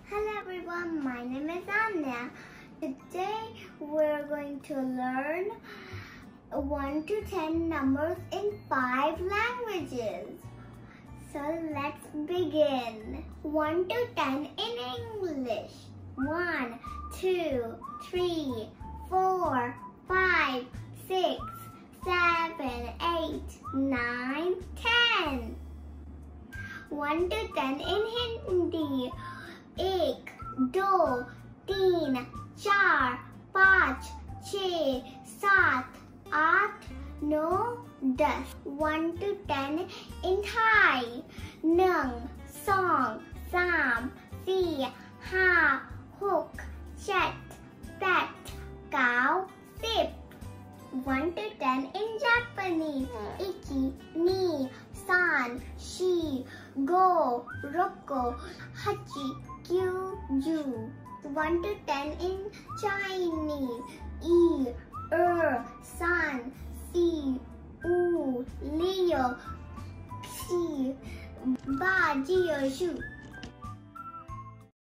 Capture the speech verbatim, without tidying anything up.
Hello everyone, my name is Anya. Today we're going to learn one to ten numbers in five languages. So let's begin. one to ten in English. one, two, three, four, five, six, seven, eight, nine, ten. one to ten in Hindi. एक, दो, तीन, चार, पाँच, छः, सात, आठ, नौ, दस. one to ten in Thai. หนึ่ง สอง สาม สี่ ห้า หก เจ็ด แปด เก้า สิบ. one to ten in Japanese. อิคิ นิ ซัน ชิ โก โรโก ฮัจิ Q, U. one to ten in Chinese. E, Er, Sun, C, U, Leo, Xi, Ba, Jio, Shu.